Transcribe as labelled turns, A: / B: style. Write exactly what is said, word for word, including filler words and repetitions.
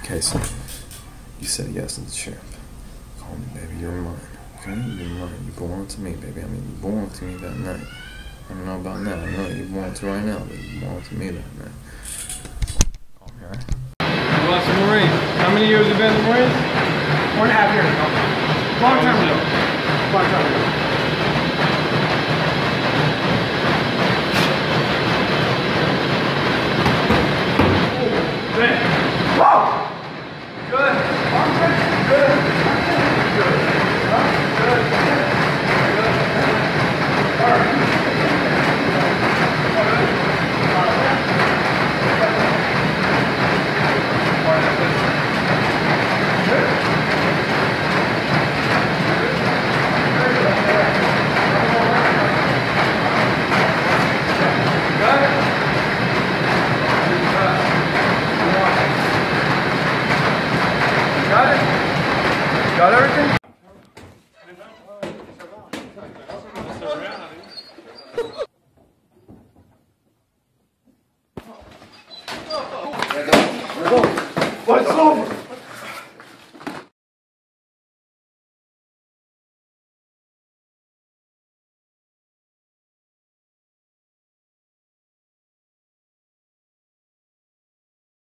A: Casey, you said yes to the champ. Call me, baby. You're mine. Okay? You're mine. You belong to me, baby. I mean, you belong to me that night. I don't know about now. I know you belong to right now, but you belong to me that night. Call me, alright?
B: You watched the Marines. How many years have you been in the Marines?
C: One and a half years ago. Long time ago. Long time ago.
B: Man. Whoa! Good. Good. Good. Good. All right. Got it? Got everything?